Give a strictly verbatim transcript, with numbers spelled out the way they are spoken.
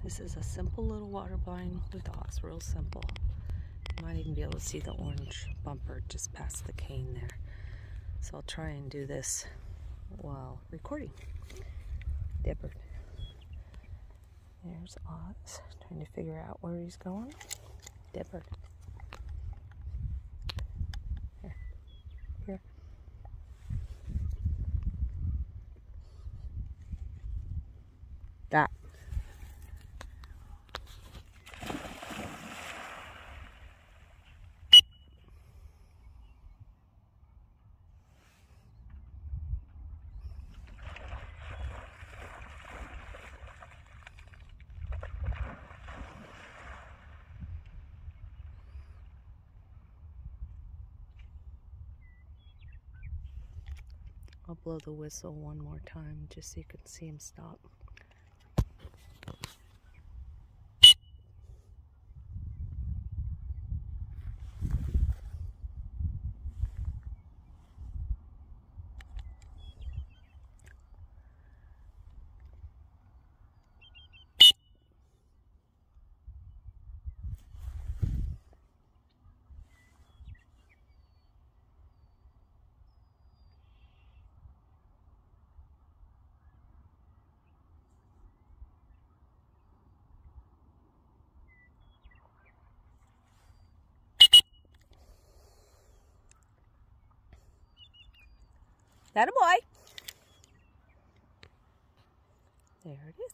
This is a simple little water blind with dogs, real simple. You might even be able to see the orange bumper just past the cane there. So I'll try and do this while recording. Dipper. There's Oz, trying to figure out where he's going. Dipper. Here. Here. That. I'll blow the whistle one more time just so you can see him stop. That a boy. There it is.